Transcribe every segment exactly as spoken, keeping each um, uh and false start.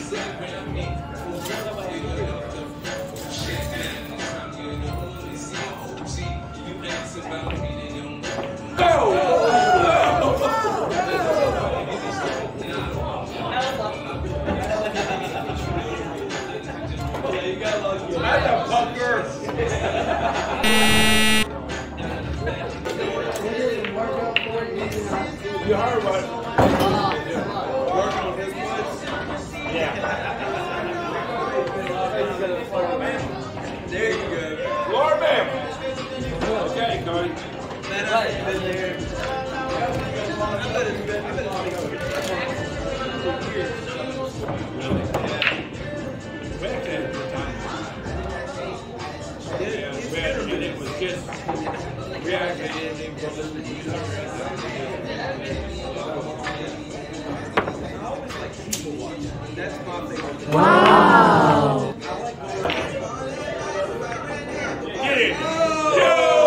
You heard what? Working on his voice? Yeah. There you go. Lord, ma'am. Okay, Cody. Man, I've been there. I bet it's been, I bet it's been years. Back then, at the time. Yeah, and it was just, we actually didn't even go listen to music. That's my favorite. Wow. Get it. Yo!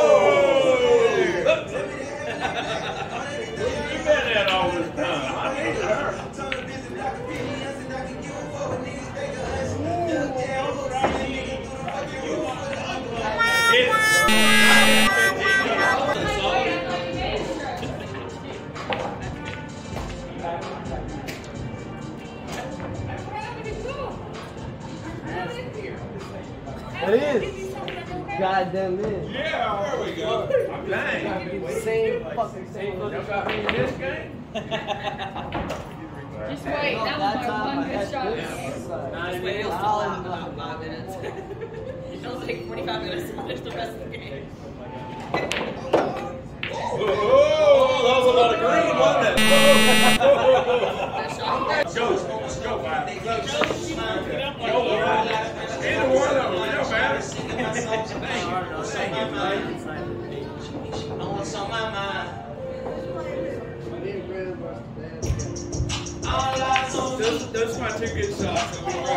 You've been at all this time. I need her. It is. Goddamn it. Yeah, there we go. Dang. Same fucking same. In this game? Just wait, that was my one good shot. Just wait, it'll still last about five minutes. It'll take forty-five minutes to finish the rest of the game. Oh, that was a lot of green, wasn't it? Go, let's go, man. Go, either one of them, it don't matter. Thank you, man. I want what's on my mind. Those, those are my two good shots.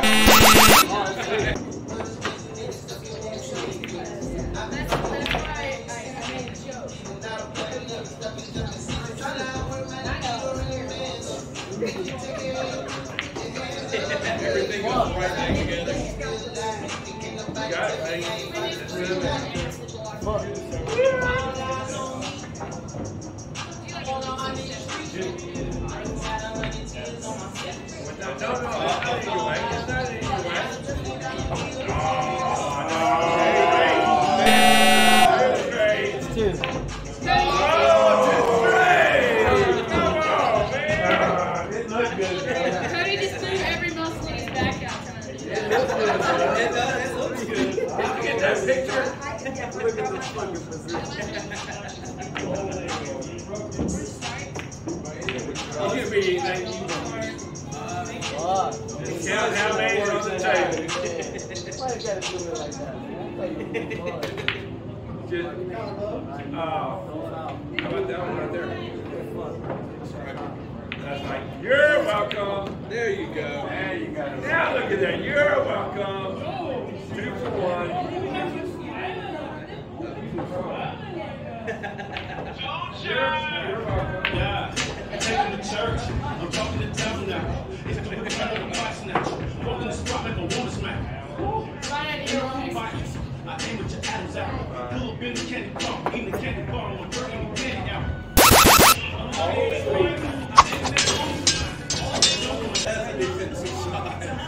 Everything goes right back together. You got it, right? No, no, no, I'll tell you what. It's not in your way. Oh, no. That's great. It's two. Oh, that's great. Come on, man. It looks good. Cody just threw every muscle in his back out. It looks good. It does. It looks good. Did you get that picture? Look at this fucking position. You should be like, count how many on the table. Why you gotta do it like that, man? Just, oh, how about that one right there? That's like, you're welcome. There you go. There you go. Now look at that. You're welcome. Two for one. You're welcome. Yeah. I'm taking the church. I'm talking to town now. It's the return of the box now. Walking the spot like a woman smack. Violence. I aim with your atoms out. Pull up in the candy bar. Eating the candy bar. I'm burning the candy out. That's a defensive shot.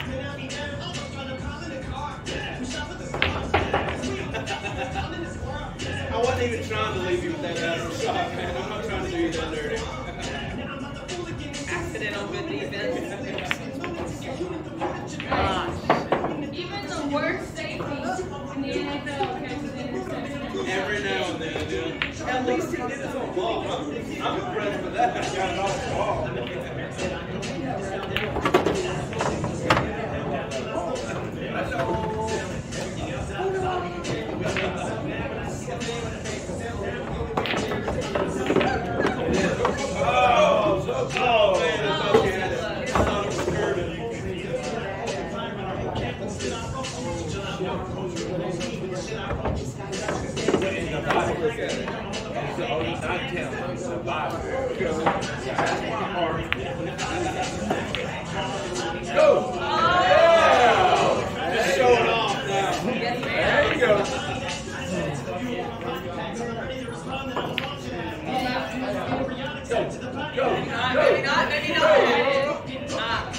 I wasn't even trying to leave you with that lateral shot, man. I'm not trying to do you that dirty. Accidental good defense. Even the worst safeties in the N F L catches interceptions. Every now and then, dude. At least he did his own ball. I'm, I'm impressed with that. I got it off the ball. Oh, so close. Man, it's okay. I thought it was curving. The Bible is the only not count. The Bible. That's my heart.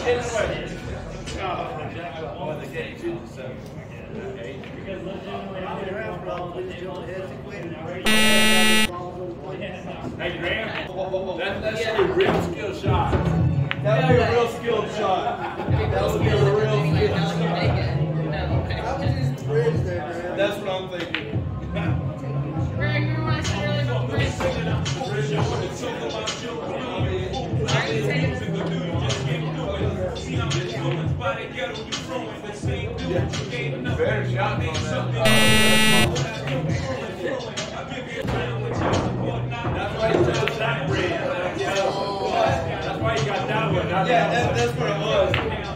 Hey, Graham, that, that's a real skill shot. That would be a real skilled shot. That would be a real skilled shot. That's what I'm thinking. Greg, you want to say really quick? Better shot on that. That's why you got that ring. That's why you got that one. Yeah, that, that's what it was.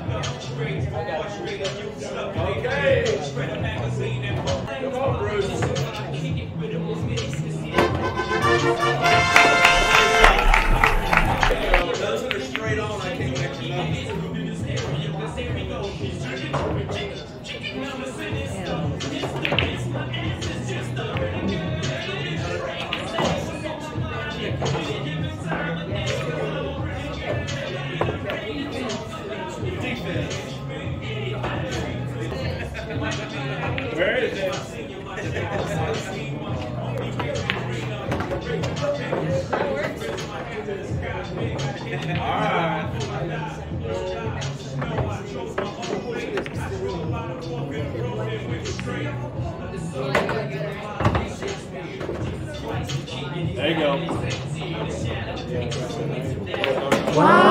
Okay. Come on, Bruce. Those that are straight on, I can't make them Where is it? All right. There you go. Wow.